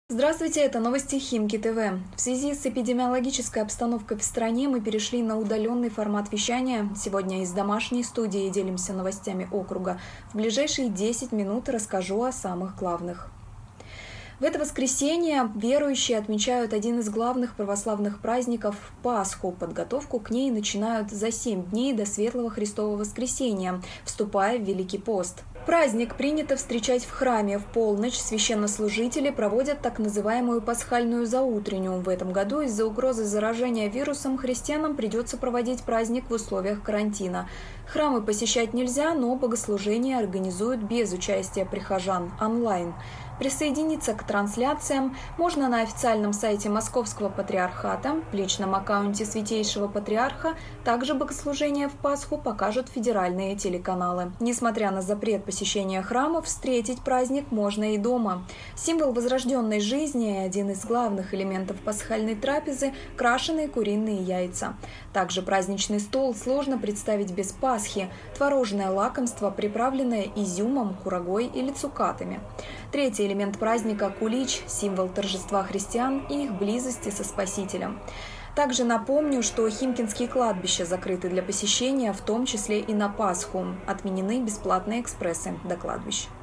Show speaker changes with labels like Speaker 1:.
Speaker 1: Здравствуйте, это новости Химки ТВ. В связи с эпидемиологической обстановкой в стране мы перешли на удаленный формат вещания. Сегодня из домашней студии делимся новостями округа. В ближайшие 10 минут расскажу о самых главных. В это воскресенье верующие отмечают один из главных православных праздников – Пасху. Подготовку к ней начинают за 7 дней до Светлого Христового воскресения, вступая в Великий пост. Праздник принято встречать в храме. В полночь священнослужители проводят так называемую пасхальную заутренню. В этом году из-за угрозы заражения вирусом христианам придется проводить праздник в условиях карантина. Храмы посещать нельзя, но богослужения организуют без участия прихожан онлайн. Присоединиться к трансляциям можно на официальном сайте Московского патриархата, в личном аккаунте Святейшего Патриарха. Также богослужения в Пасху покажут федеральные телеканалы. Несмотря на запрет посещения храмов, встретить праздник можно и дома. Символ возрожденной жизни и один из главных элементов пасхальной трапезы – крашеные куриные яйца. Также праздничный стол сложно представить без пасхи – творожное лакомство, приправленное изюмом, курагой или цукатами. Третий элемент праздника – кулич, символ торжества христиан и их близости со Спасителем. Также напомню, что химкинские кладбища закрыты для посещения, в том числе и на Пасху. Отменены бесплатные экспрессы до кладбищ.